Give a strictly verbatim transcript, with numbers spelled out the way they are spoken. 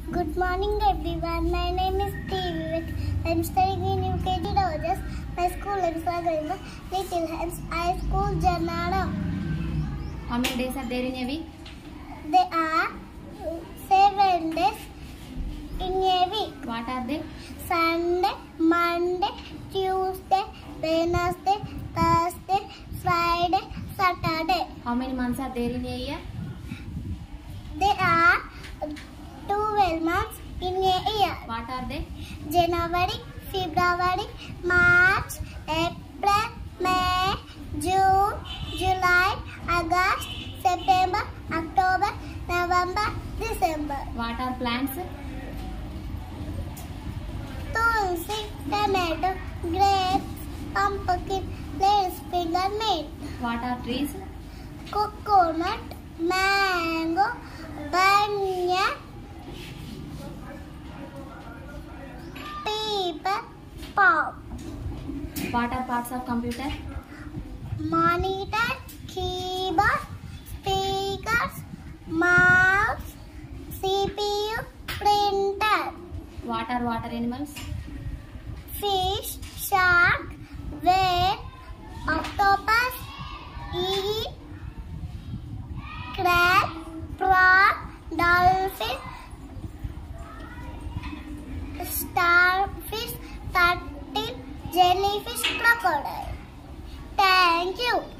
Good morning everyone. My name is Steve. I am studying in U K G Rogers. My school is Little Hands High School, Janada. How many days are there in a week? There are seven days in a week. What are they? Sunday, Monday, Tuesday, Wednesday, Thursday, Friday, Saturday. How many months are there in a year? There are twelve months in a year. What are they? January, February, March, April, May, June, July, August, September, October, November, December. What are plants? Tulsi, tomato, grapes, pumpkin, lettuce, finger mint. What are trees? Coconut, mango, banyan, paper, palm. What are parts of computer? Monitor, keyboard, speakers, mouse, C P U, printer. What are water animals? Fish, shark, whale, octopus, eel, crab, prawn, dolphin, starfish, turtle, jellyfish, crocodile. Thank you.